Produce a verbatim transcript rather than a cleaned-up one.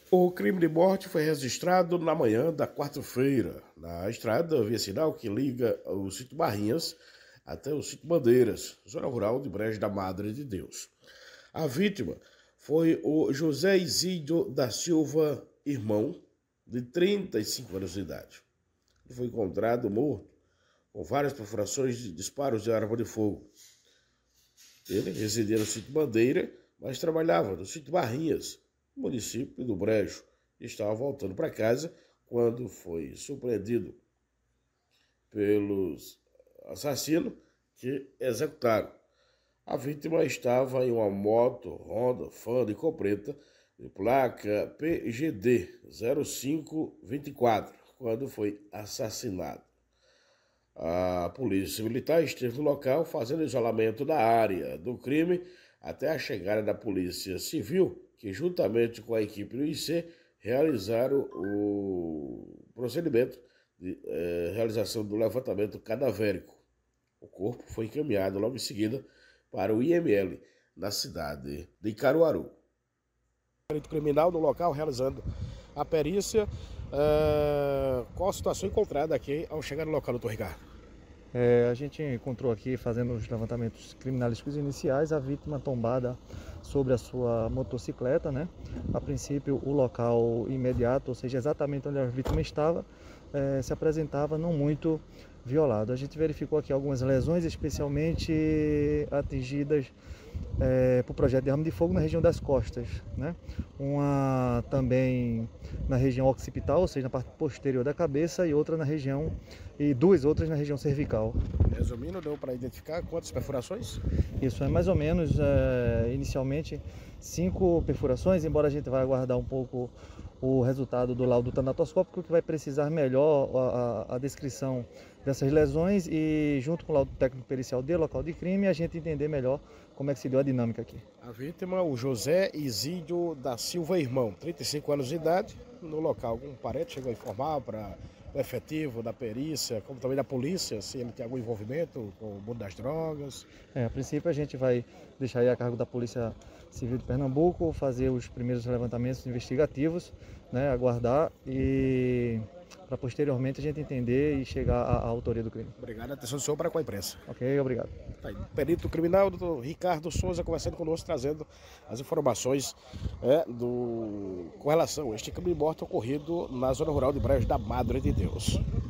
O crime de morte foi registrado na manhã da quarta-feira, na estrada vicinal que liga o sítio Barrinhas até o sítio Bandeiras, zona rural de Brejo da Madre de Deus. A vítima foi o José Isídio da Silva, irmão, de trinta e cinco anos de idade. Ele foi encontrado morto, com várias perfurações de disparos de arma de fogo. Ele residia no sítio Bandeira, mas trabalhava no sítio Barrinhas, município do Brejo, e estava voltando para casa quando foi surpreendido pelos assassinos que executaram. A vítima estava em uma moto Honda Fan de cor preta, de placa P G D zero cinco dois quatro, quando foi assassinado. A polícia militar esteve no local fazendo isolamento da área do crime até a chegada da polícia civil, que juntamente com a equipe do I C realizaram o procedimento de eh, realização do levantamento cadavérico. O corpo foi encaminhado logo em seguida para o I M L, na cidade de Caruaru. Perito criminal no local realizando a perícia. Uh, qual a situação encontrada aqui ao chegar no local, doutor Ricardo? É, a gente encontrou aqui, fazendo os levantamentos criminalísticos iniciais, a vítima tombada sobre a sua motocicleta, né? A princípio, o local imediato, ou seja, exatamente onde a vítima estava, é, se apresentava não muito violado. A gente verificou aqui algumas lesões, especialmente atingidas é, por projeto de arma de fogo na região das costas, né? Uma também na região occipital, ou seja, na parte posterior da cabeça, e outra na região, e duas outras na região cervical. Resumindo, deu para identificar quantas perfurações? Isso é mais ou menos, é, inicialmente, cinco perfurações, embora a gente vá aguardar um pouco o resultado do laudo tanatoscópico, que vai precisar melhor a, a, a descrição dessas lesões, e junto com o laudo técnico pericial de local de crime, a gente entender melhor como é que se deu a dinâmica aqui. A vítima, o José Isídio da Silva, irmão, trinta e cinco anos de idade, no local. Algum parente chegou a informar para o efetivo da perícia, como também da polícia, se ele tem algum envolvimento com o mundo das drogas? É, a princípio a gente vai deixar aí a cargo da Polícia Civil de Pernambuco fazer os primeiros levantamentos investigativos, né, aguardar, e para posteriormente a gente entender e chegar à, à autoria do crime. Obrigado, atenção do senhor para com a imprensa. Ok, obrigado. Tá aí, perito criminal, doutor Ricardo Souza, conversando conosco, trazendo as informações é, do, com relação a este crime de morte ocorrido na zona rural de Brejo da Madre de Deus.